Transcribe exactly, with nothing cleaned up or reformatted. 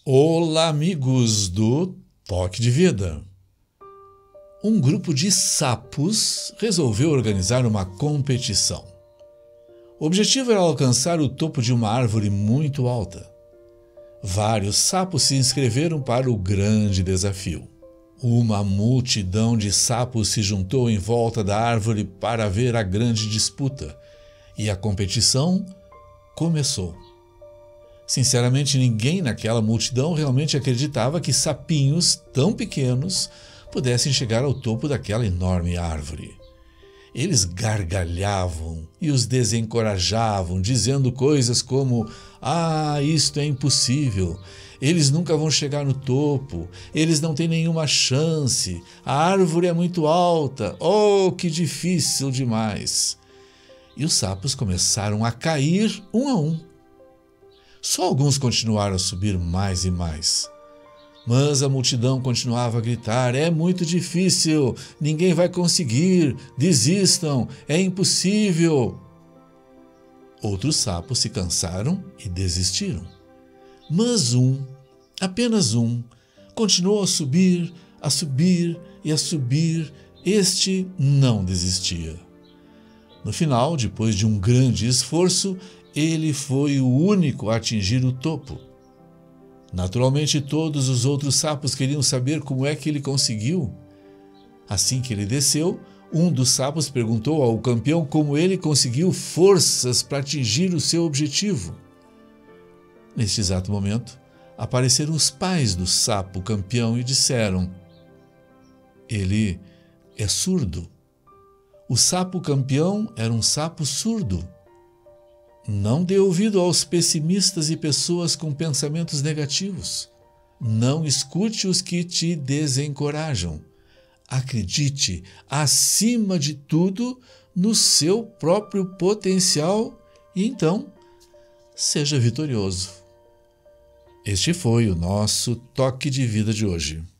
Olá, amigos do Toque de Vida. Um grupo de sapos resolveu organizar uma competição. O objetivo era alcançar o topo de uma árvore muito alta. Vários sapos se inscreveram para o grande desafio. Uma multidão de sapos se juntou em volta da árvore para ver a grande disputa, e a competição começou. Sinceramente, ninguém naquela multidão realmente acreditava que sapinhos tão pequenos pudessem chegar ao topo daquela enorme árvore. Eles gargalhavam e os desencorajavam, dizendo coisas como: "Ah, isto é impossível, eles nunca vão chegar no topo, eles não têm nenhuma chance, a árvore é muito alta, oh, que difícil demais." E os sapos começaram a cair um a um. Só alguns continuaram a subir mais e mais. Mas a multidão continuava a gritar: "É muito difícil, ninguém vai conseguir, desistam, é impossível." Outros sapos se cansaram e desistiram. Mas um, apenas um, continuou a subir, a subir e a subir. Este não desistia. No final, depois de um grande esforço, ele foi o único a atingir o topo. Naturalmente, todos os outros sapos queriam saber como é que ele conseguiu. Assim que ele desceu, um dos sapos perguntou ao campeão como ele conseguiu forças para atingir o seu objetivo. Neste exato momento, apareceram os pais do sapo campeão e disseram: "Ele é surdo." O sapo campeão era um sapo surdo. Não dê ouvido aos pessimistas e pessoas com pensamentos negativos. Não escute os que te desencorajam. Acredite, acima de tudo, no seu próprio potencial e então seja vitorioso. Este foi o nosso Toque de Vida de hoje.